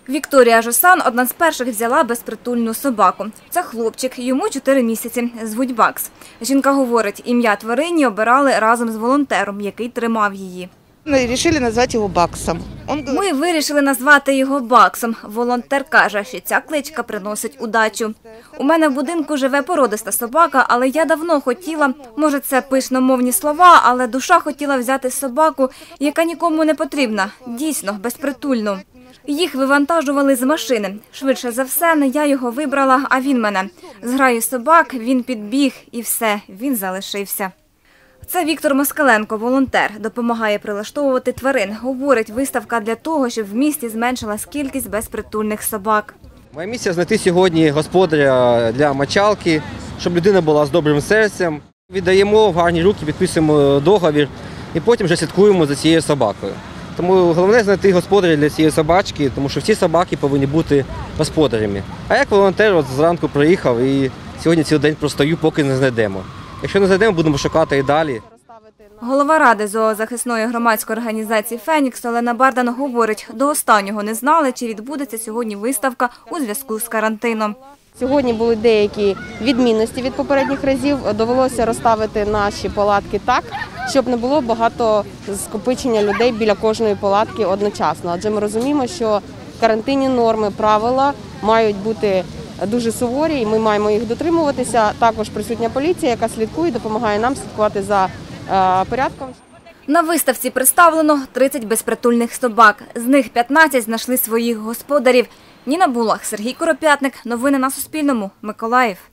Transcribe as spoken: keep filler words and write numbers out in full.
Вікторія Жосан – одна з перших взяла безпритульну собаку. Це хлопчик, йому чотири місяці, звуть Бакс. Жінка говорить, ім'я тварині обирали разом з волонтером, який тримав її. Вирішили назвати його Баксом. Ми вирішили назвати його Баксом. Волонтер каже, що ця кличка приносить удачу. У мене в будинку живе породиста собака, але я давно хотіла, може це пишномовні слова, але душа хотіла взяти собаку, яка нікому не потрібна, дійсно, безпритульну. Їх вивантажували з машини. Швидше за все, не я його вибрала, а він мене. З граю собак він підбіг і все, він залишився. Це Віктор Москаленко, волонтер, допомагає прилаштовувати тварин. Говорить, виставка для того, щоб в місті зменшилась кількість безпритульних собак. Моя місія – знайти сьогодні господаря для мочалки, щоб людина була з добрим серцем. Віддаємо в гарні руки, підписуємо договір і потім вже слідкуємо за цією собакою. Тому головне – знайти господаря для цієї собачки, тому що всі собаки повинні бути господарями. А як волонтер от зранку приїхав і сьогодні цілий день простою, поки не знайдемо. Якщо не знайдемо, будемо шукати і далі. Голова ради зоозахисної громадської організації «Фенікс» Олена Бардан говорить, до останнього не знали, чи відбудеться сьогодні виставка у зв'язку з карантином. Сьогодні були деякі відмінності від попередніх разів. Довелося розставити наші палатки так, щоб не було багато скопичення людей біля кожної палатки одночасно. Адже ми розуміємо, що карантинні норми, правила мають бути дуже суворі, і ми маємо їх дотримуватися. Також присутня поліція, яка слідкує, допомагає нам слідкувати за порядком. На виставці представлено тридцять безпритульних собак. З них п'ятнадцять знайшли своїх господарів. Ніна Булах, Сергій Коропятник. Новини на Суспільному. Миколаїв.